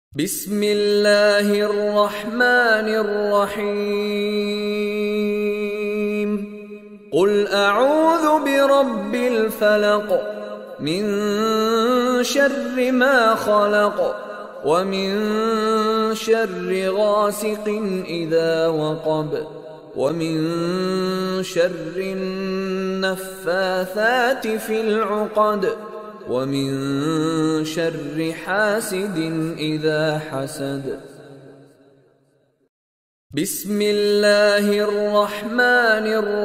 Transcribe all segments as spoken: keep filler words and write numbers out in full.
بسم الله الرحمن الرحيم قل أعوذ برب الفلق من شر ما خلق ومن شر غاسق إذا وقب ومن شر النفاثات في العقد ومن شر حاسد إذا حسد. بسم الله الرحمن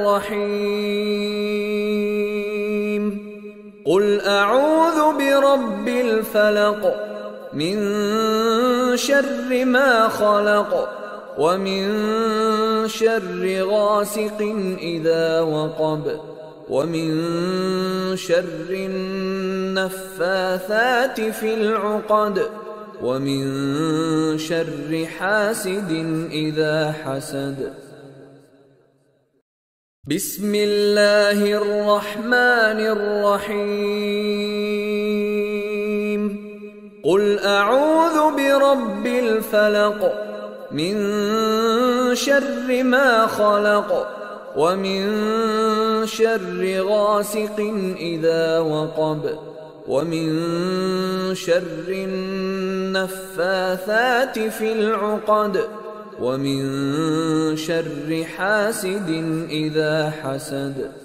الرحيم قل أعوذ برب الفلق من شر ما خلق ومن شر غاسق إذا وقب ومن شر النفاثات في العقد ومن شر حاسد إذا حسد. بسم الله الرحمن الرحيم قل أعوذ برب الفلق من شر ما خلق ومن شر غاسق إذا وقب ومن شر النفاثات في العقد ومن شر حاسد إذا حسد.